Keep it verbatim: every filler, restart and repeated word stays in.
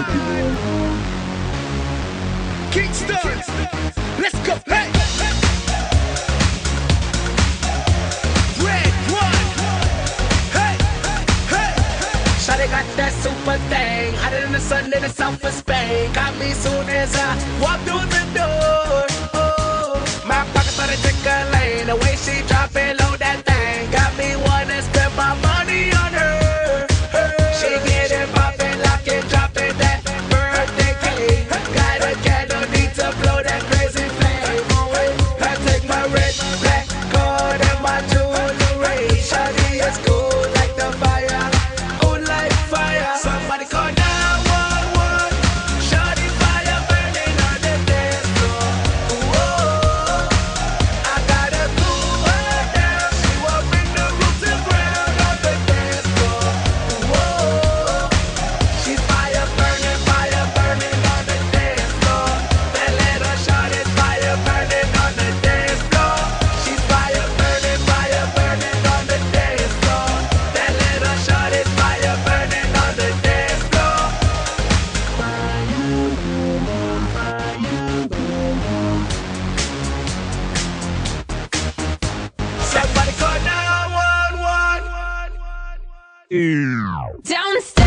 Kingston, let's go. Hey, red one. Hey, hey. Shawty got that super thing, hotter than the sun in the south of Spain. Got me soon as I walk through the door. Oh, my pocket started tickling, the way she drop it low that thing got me wanna spend my money on her. She get it poppin', lock it, drop it, that birthday cake. Got a candle, need to blow that crazy flame. I take my red, black card and my jewelry. Shawty is cool like the fire, cool like fire. Somebody call nine one one. Shawty fire burning on the dance floor. Whoa, I gotta cool her down. She won't bring the roof to ground on the dance floor. Whoa, she's fire burning, fire burning on the dance floor. That little shawty's fire burning on the dance floor. She's fire burning, fire burning on the dance floor. That little shawty's fire burning on the dance floor. Somebody call nine one one. Don't stop.